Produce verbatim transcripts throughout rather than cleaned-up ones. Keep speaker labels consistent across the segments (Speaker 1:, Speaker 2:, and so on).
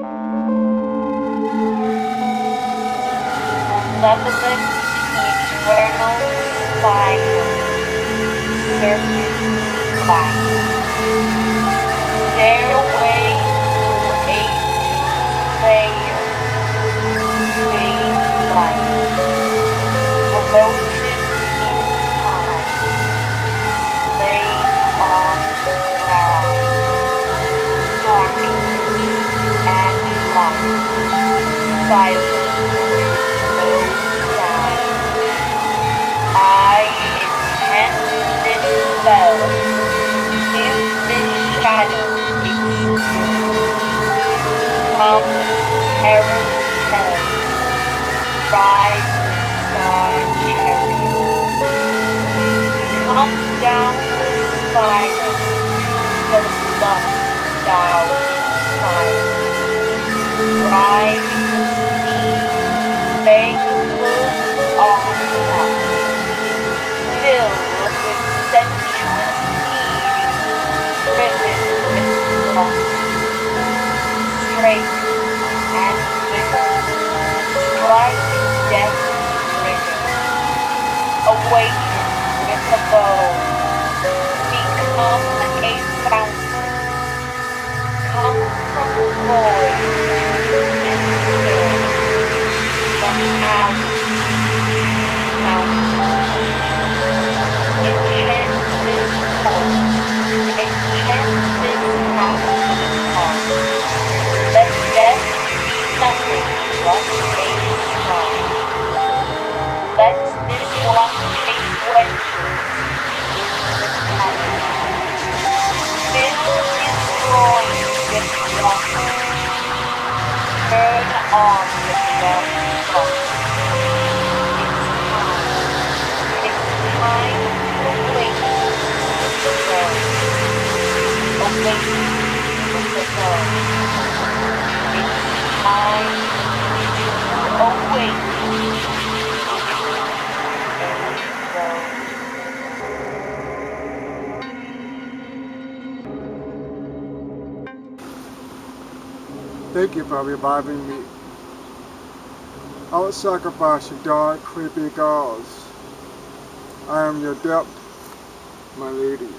Speaker 1: Malevolent eternal fire searches light. Stairway to a two-layer fade light. Promotion in time. Laid on the ground. Darkness and light. Silence. No sound. I intend this spell. If this shadow exists, come terror tell. Rise the star chariot. Come down the spiral. The lust thou desire. Ride the steed. Banquet on night. Filled with sensuous need. Driven with lust. Straight and vigor. Strike death's rigor. Awaken with a bow. Become a fountain. Come from the void and fill from out mountain. Enchant this court. Enchant this house. Let death be nothing but a song. Let this one take wenches in the pattern. Fill his groin with water. Turn on the dark clock. It's time. It's time to wake with the dawn. Awaken with the dawn. It's time to awaken.
Speaker 2: Thank you for reviving me. I would sacrifice your dark, creepy gods. I am your depth, my lady.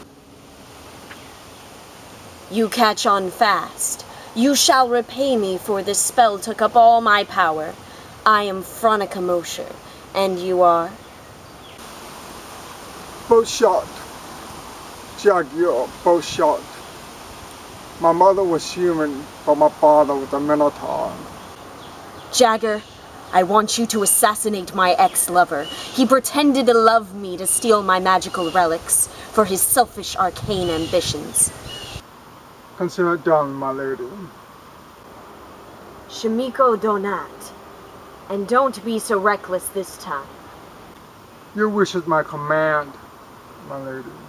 Speaker 3: You catch on fast. You shall repay me, for this spell took up all my power. I am Fronica Mosher, and you are?
Speaker 2: Borchardt. Jaeger, Borchardt. My mother was human, but my father was a Minotaur.
Speaker 3: Jaeger, I want you to assassinate my ex-lover. He pretended to love me to steal my magical relics for his selfish arcane ambitions.
Speaker 2: Consider it done, my lady.
Speaker 3: Shimiko Donat. And don't be so reckless this time.
Speaker 2: Your wish is my command, my lady.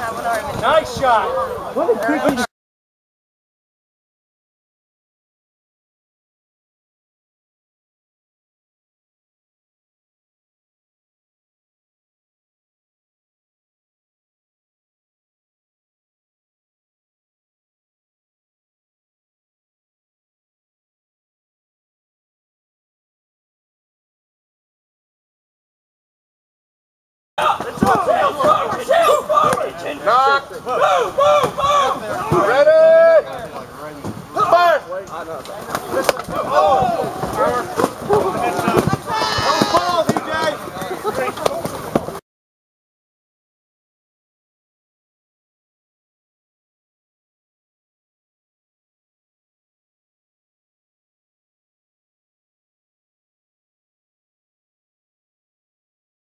Speaker 4: Nice shot.
Speaker 5: Knock! Move, move, move! Ready! Fire!